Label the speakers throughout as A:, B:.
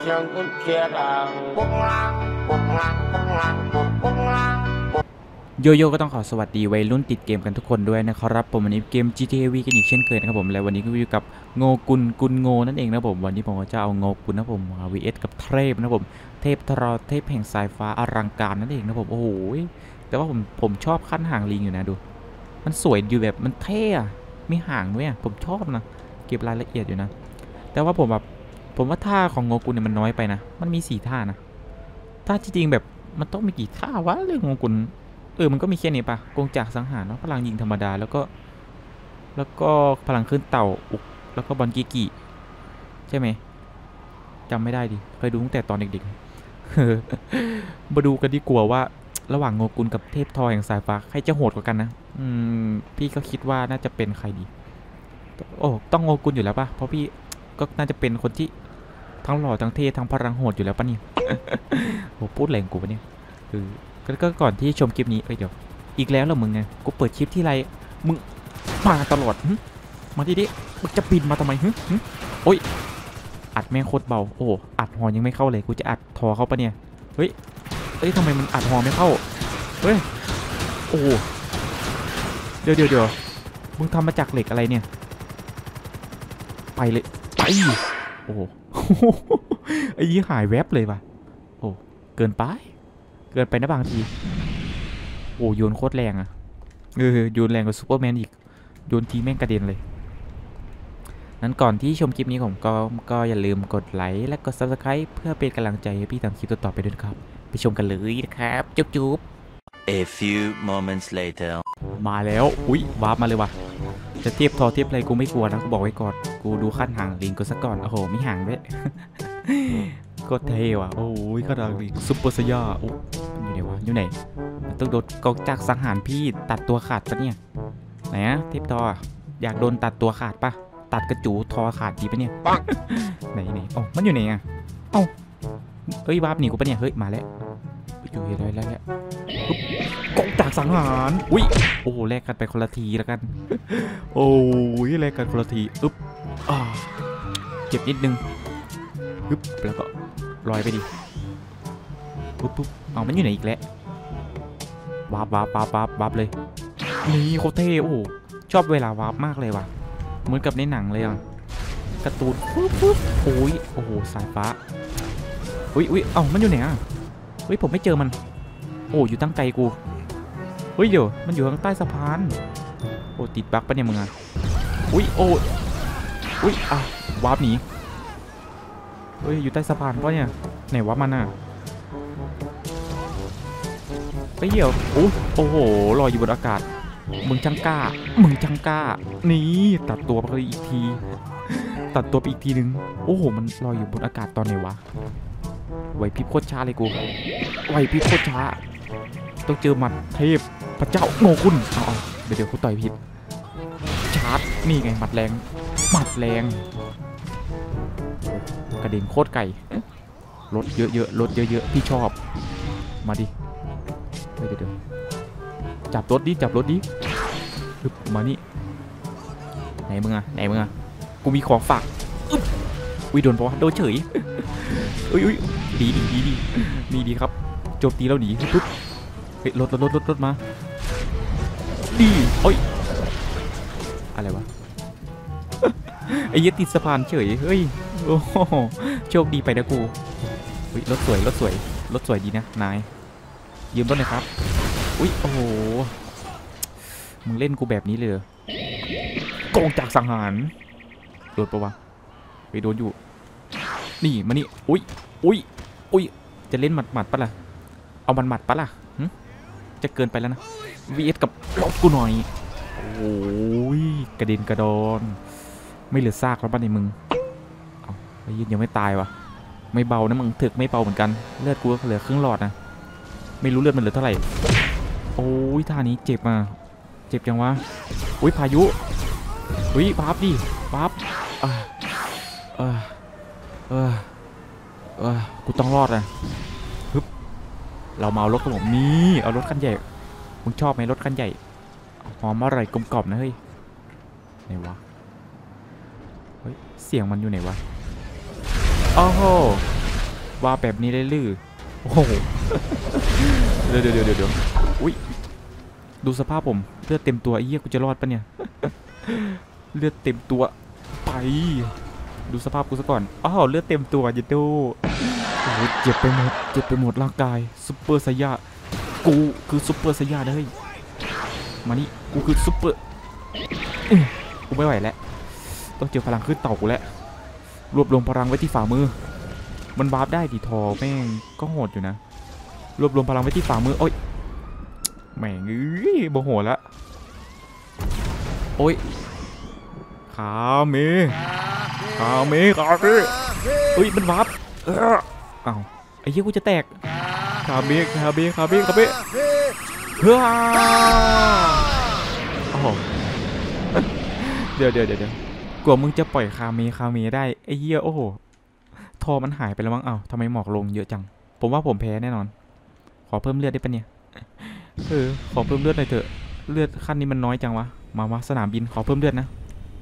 A: โยโย่ก็ต้องขอสวัสดีวัยรุ่นติดเกมกันทุกคนด้วยนะครับผมวันนี้เกม GTA V กันอีกเช่นเคยนะครับผมและวันนี้ก็อยู่กับโงกุนโงนั่นเองนะผมวันนี้ผมก็จะเอาโงกุนนะผมมา vs กับเทพนะผมเทพทรเทพแห่งสายฟ้าอลังการนั่นเองนะผมโอ้โหแต่ว่าผมชอบขั้นหางลิงอยู่นะดูมันสวยอยู่แบบมันเท่อะมีหางด้วยผมชอบนะเก็บรายละเอียดอยู่นะแต่ว่าผมว่าท่าของโงกุนเนี่ยมันน้อยไปนะมันมี4ท่านะท่าจริงๆแบบมันต้องมีกี่ท่าวะเรื่องโงกุนมันก็มีแค่นี้ปะกงจากสังหารเนาะพลังยิงธรรมดาแล้วก็พลังขึ้นเต่าอุกแล้วก็บอลกีกีใช่ไหมจำไม่ได้ดิเคยดูตั้งแต่ตอนเด็กๆ มาดูกันดีกว่าว่าระหว่างโงกุลกับเทพทอแห่งสายฟ้าใครจะโหดกว่ากันนะพี่ก็คิดว่าน่าจะเป็นใครดีโอ้ต้องโงกุลอยู่แล้วปะเพราะพี่ก็น่าจะเป็นคนที่ทั้งหล่อทั้งเท่ทั้งพลังโหดอยู่แล้วปะนี่ โหพูดแรงกูปะเนี่ยก็ก่อนที่ชมคลิปนี้เดี๋ยวอีกแล้วเหรอมึงไงกูเปิดคลิปที่ไรมึงมาตลอดมาดิมึงจะบินมาทำไมโอ้ยอัดแม่งโคตรเบาโอ้อัดหอยังไม่เข้าเลยกูจะอัดทอเข้าปะเนี่ยเฮ้ยทำไมมันอัดหอไม่เข้าเฮ้ยโอ้เดี๋ยวมึงทำมาจากเหล็กอะไรเนี่ยไปเลยไปโอ้ไอ้ยี่หายแวบเลยว่ะโอ้เกินไปนะบางทีโอ้โยนโคตรแรงอะโยนแรงกว่าซูเปอร์แมนอีกโยนทีแม่งกระเด็นเลยนั้นก่อนที่ชมคลิปนี้ผมก็อย่าลืมกดไลค์และกด Subscribe เพื่อเป็นกำลังใจให้พี่ทำคลิปต่อไปด้วยครับไปชมกันเลยนะครับจุ๊บ
B: A few moments later
A: มาแล้วอุ้ยวาร์ปมาเลยว่ะจะเทียบทอเทียบอะไรกูไม่กลัวนะกูบอกไว้ก่อนกูดูขั้นห่างลิงกูซะก่อนโอ้โหไม่ห่างด้วย ก็เท่ว่ะโอ้ยก็ดังดิซุปเปอร์สยาอยู่ไหนวะอยู่ไหนมันต้องโดนกองจากสังหารพี่ตัดตัวขาดปะเนี่ยไหนอะเทปทออยากโดนตัดตัวขาดปะตัดกระจูทอขาดดีปะเนี่ยไหนอ๋อมันอยู่ไหนอะเอ้าเฮ้ยวาร์ปหนีกูปะเนี่ยเฮ้ยมาแล้วอยู่เห็นแล้วกองจากสังหารอุ้ยโอ้แลกกันไปคนละทีแล้วกันโอ้ยแลกกันคนละทีเจ็บนิดนึงแล้วก็ลอยไปดิปุ๊บเอามันอยู่ไหนอีกแล้ววาร์ปเลยนี่โคตรเท่โอ้ชอบเวลาวาร์ปมากเลยว่ะเหมือนกับในหนังเลยอ่ะการ์ตูนปุ๊บโอ้โหสายฟ้าอุ้ยเอ้ามันอยู่ไหนอ่ะเฮ้ยผมไม่เจอมันโอ้อยู่ตั้งใจกูเฮ้ยเดี๋ยวมันอยู่ข้างใต้สะพานโอ้ติดบั๊กปะเนี่ยมึงอ่ะอุ้ยวาร์ปหนีเฮ้ยอยู่ใต้สะพานปะเนี่ยไหนวะมันอ่ะไปเหี่ยวโอ้โหลอยอยู่บนอากาศมึงช่างกล้านี่ตัดตัวไปอีกทีนึงโอ้โหมันลอยอยู่บนอากาศตอนไหนวะไหวพริบโคตรช้าเลยกูไหวพริบโคตรช้าต้องเจอหมัดเทพพระเจ้าโงกุลเดี๋ยวกูต่อยผิดชาร์จนี่ไงหมัดแรงกระเด็นโคตรไก่รถเยอะพี่ชอบมาดิเดี๋ยวจับรถดิมานี่ไหนมึงอะกูมีของฝากอุ้ยโดนปะวะโดนเฉยอุ้ยดีดีครับโจมตีแล้วหนีปุ๊บเฮ้ยรถมาดีโอ้ยอะไรวะ ไอ้ยึดติดสะพานเฉยเฮ้ยโอ้โชคดีไปนะกูรถสวยดีนะนายยืมรถหน่อยครับอุ้ยโอ้โหมึงเล่นกูแบบนี้เลยกองจากสังหารโดนปะวะไปโดนอยู่นี่มานี่อุ้ยจะเล่นหมัดปะล่ะเอามันหมัดปะล่ะจะเกินไปแล้วนะ vs กับรถกูหน่อยโอ้ยกระเด็นกระดอนไม่เหลือซากแล้วป่ะในมึงไอ้ยินยังไม่ตายวะไม่เบานะมึงถึกไม่เบาเหมือนกันเลือดกูเหลือครึ่งหลอดนะไม่รู้เลือดมันเหลือเท่าไหร่โอ้ยท่านี้เจ็บจังวะอุ้ยพายุอุ้ยบัฟดิบัฟกูต้องรอดนะเราเมารถกับผมนี่เอารถคันใหญ่มึงชอบไหมรถคันใหญ่หอมอร่อยกลมกล่อมนะเฮ้ยไหนวะเฮ้ยเสียงมันอยู่ไหนวะโอ้โหว่าแบบนี้ได้ลือโอ้โหเดี๋ยวอุ้ยดูสภาพผมเลือดเต็มตัวไอ้เหี้ยกูจะรอดปะเนี่ยเลือดเต็มตัวไปดูสภาพกูซะก่อนอ้าวเลือดเต็มตัวยิโดโอ้โหเจ็บไปหมดร่างกายซุปเปอร์ไซย่ากูคือซุปเปอร์ไซย่าเฮ้ยมานี่กูคือซุปเปอร์กูไม่ไหวแล้วต้องเจอพลังขึ้นเต่ากูแล้วรวบรวมพลังไว้ที่ฝ่ามือมันวาร์ปได้ดิทอแม่งก็โหดอยู่นะรวบรวมพลังไว้ที่ฝ่ามือโอ๊ยแม่งโมโหละโอ๊ยขาเมเฮ้ยมันวาร์ปอ้าวไอ้เหี้ยกูจะแตกขาเมเฮ้ยโอ้โหเดี๋ยวกลัวมึงจะปล่อยคาเมได้ไอ้เหี้ยโอ้โหทอมันหายไปแล้วมั้งอ้าวทำไมหมอกลงเยอะจังผมว่าผมแพ้แน่นอนขอเพิ่มเลือดได้ปะเนี่ยขอเพิ่มเลือดหน่อยเถอะเลือดขั้นนี้มันน้อยจังวะมาสนามบินขอเพิ่มเลือดนะ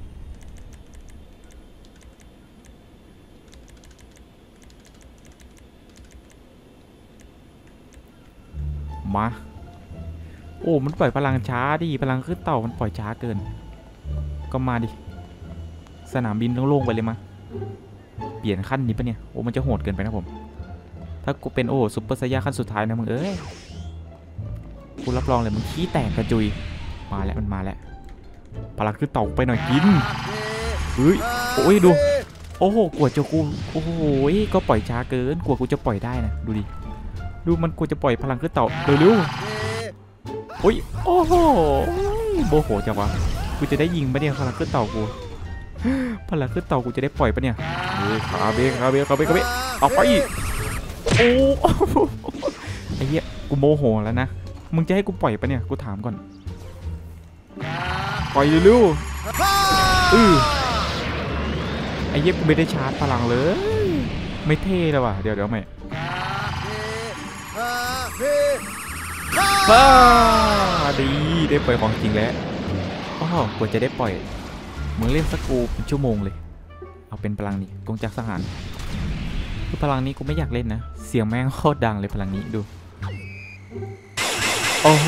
A: มาโอ้มันปล่อยพลังช้าดิพลังขึ้นเต่ามันปล่อยช้าเกินก็มาดิสนามบินโล่งๆไปเลยมาเปลี่ยนขั้นนี้ปะเนี่ยโอ้มันจะโหดเกินไปนะผมถ้ากูเป็นโอ้ซุปเปอร์ไซย่าขั้นสุดท้ายนะมึงกูรับรองเลยมึงขี้แตกกระจุยมาแล้วมันมาแล้วพลังขึ้นเต่าไปหน่อยกินเฮ้ยโอ้ยดูโอ้โหกลัวจะกูโอ้โหก็ปล่อยช้าเกินกลัวกูจะปล่อยได้นะดูดิดูมันกูจะปล่อยพลังขึ้นเต่าเร็วๆโอ้ยโอ้โหโมโหจังวะกูจะได้ยิงปะเนี่ยพลังขึ้นเต่ากูพลังขึ้นเต่ากูจะได้ปล่อยปะเนี่ยขาเบเอาไปโอ้ไอ้เหี้ยกูโมโหแล้วนะมึงจะให้กูปล่อยปะเนี่ยกูถามก่อนปล่อยเร็วไอ้เหี้ยกูไม่ได้ชาร์จพลังเลยไม่เท่เลยว่ะเดี๋ยวไม่ดีได้ปล่อยของจริงแล้วอ้าวกว่าจะได้ปล่อยมึงเล่นสกูเป็นชั่วโมงเลยเอาเป็นพลังนี้กงจักรสหารคือพลังนี้กูไม่อยากเล่นนะเสียงแม่งโคตรดังเลยพลังนี้ดูโอ้โห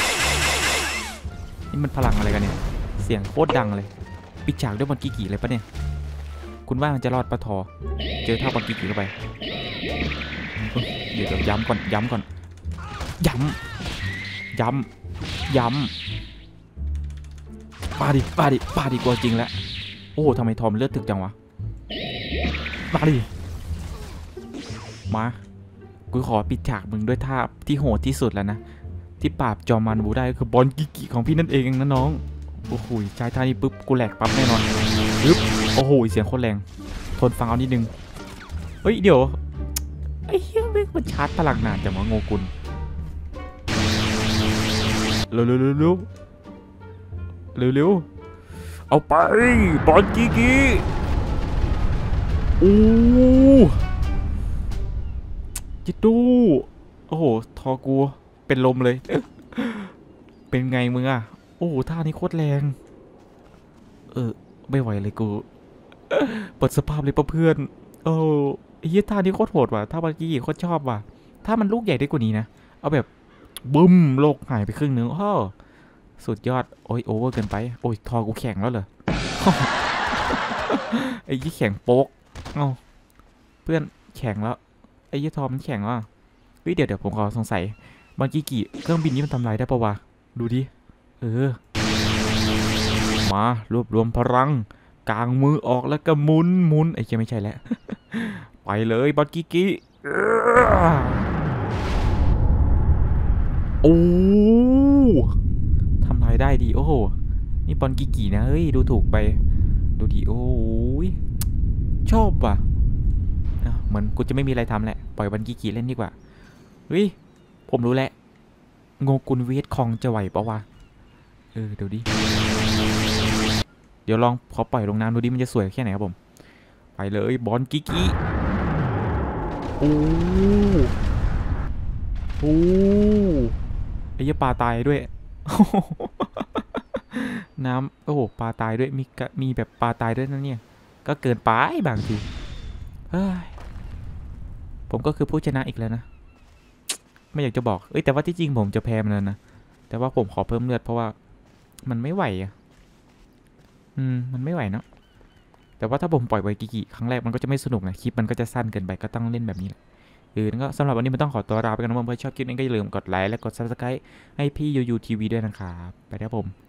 A: นี่มันพลังอะไรกันเนี่ยเสียงโคตรดังเลยปิดฉากด้วยบอลกี่เลยปะเนี่ยคุณว่ามันจะรอดปะทอเจอเท่าบอลกี่เข้าไปเดี๋ยวย้ำก่อนย้ำปาดิกลัวจริงแล้วโอ้ทำไมทอมเลือดถึกจังวะปาดิมากูขอปิดฉากมึงด้วยท่าที่โหดที่สุดแล้วนะที่ปราบจอมันบูได้คือบอลกิของพี่นั่นเองนะน้องโอ้โหใช้ท่านี้ปุ๊บกูแหลกปั๊บแน่นอนปึ๊บโอ้โหเสียงโคตรแรงทนฟังเอานิดนึงเฮ้ยเดี๋ยวไอ้เหี้ยมันชาร์จพลังนานจังวะโงกุลเร็วเอาไปบอลกิโอ้จิตดูโอ้โหทอกูเป็นลมเลยเป็นไงมึงอ่ะโอ้โหท่านี้โคตรแรงไม่ไหวเลยกูเปิดสภาพเลยเพื่อนโอ้ไอ้ท่านี้โคตรโหดว่ะท่าบอลกิโคตรชอบว่ะถ้ามันลูกใหญ่ได้กว่านี้นะเอาแบบบึ้มโลกหายไปครึ่งนึงอ้อสุดยอดโอ้ยโอเวอร์เกินไปโอ้ยทอกูแข็งแล้วเหรอ ไอ้ยี่แข็งโป๊กเอ้าเพื่อนแข็งแล้วไอ้ยี่ทอมันแข็งว่ะเฮ้ยเดี๋ยวผมขอสงสัยบางกี่เครื่องบินนี้มันทำลายได้ปะวะดูดิมารวบรวมพลังกางมือออกแล้วก็หมุนไอ้เจ้าไม่ใช่แล้ว ไปเลยบางกี่โอ้ทำลายได้ดีโอ้โหนี่บอลกี่นะเฮ้ยดูถูกไปดูดิโอ้ยชอบว่ะเหมือนกูจะไม่มีอะไรทำแหละปล่อยบอลกี่เล่นดีกว่าเฮ้ยผมรู้แล้วโงกุลเวทคองจะไหวปะวะเดี๋ยวดิเดี๋ยวลองขอปล่อยลงน้ำดูดิมันจะสวยแค่ไหนครับผมไปเลยบอลกี่โอ้ไอ้ยี่ปลาตายด้วย น้ำโอ้โหปลาตายด้วยมีแบบปลาตายด้วยนั่นเนี่ยก็เกินไปบางทีเฮ้ยผมก็คือผู้ชนะอีกแล้วนะไม่อยากจะบอกแต่ว่าที่จริงผมจะแพ้มันแล้วนะแต่ว่าผมขอเพิ่มเลือดเพราะว่ามันไม่ไหวอ่ะมันไม่ไหวเนาะแต่ว่าถ้าผมปล่อยไวกิกิครั้งแรกมันก็จะไม่สนุกนะคลิปมันก็จะสั้นเกินไปก็ต้องเล่นแบบนี้แหละงั้นก็สำหรับวันนี้มันต้องขอตัวลาไปกันนะผมเพื่อชอบคลิปนี้ก็อย่าลืมกดไลค์และกด subscribe ให้พี่ยูทีวีด้วยนะครับไปแล้วผม